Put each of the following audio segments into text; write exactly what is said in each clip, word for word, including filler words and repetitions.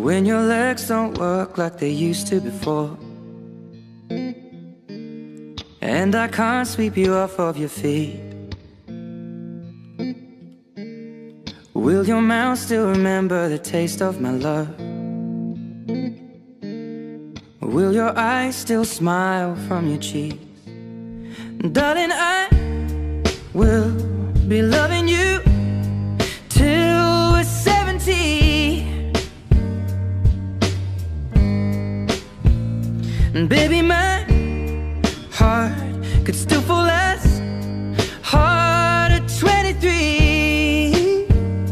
when your legs don't work like they used to before, and I can't sweep you off of your feet. Will your mouth still remember the taste of my love? Will your eyes still smile from your cheeks? Darling, I will be loving you till we're seventy. And baby, my heart could still fall as hard at twenty-three.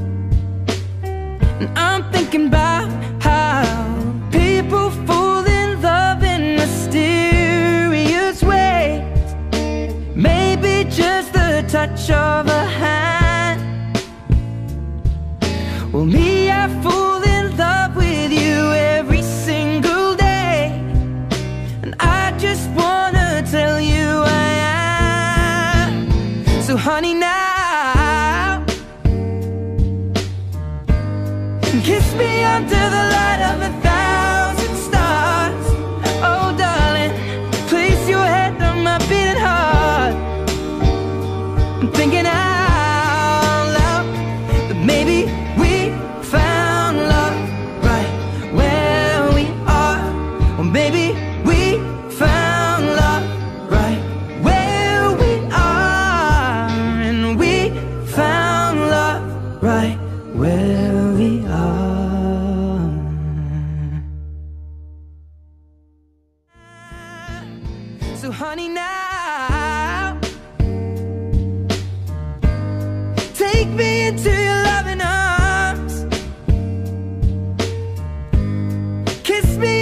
And I'm thinking about how people fall in love in mysterious ways. Maybe just the touch of a hand. Well, me, I fall in love with you every single day, and I just wanna tell you I am. So honey, now kiss me under the light of a thousand stars. Oh darling, place your head on my beating heart. I'm thinking out loud that maybe we found love right where we are. Or maybe we found love right where we are. And we found love right where we are. So honey, now take me into your loving arms. Kiss me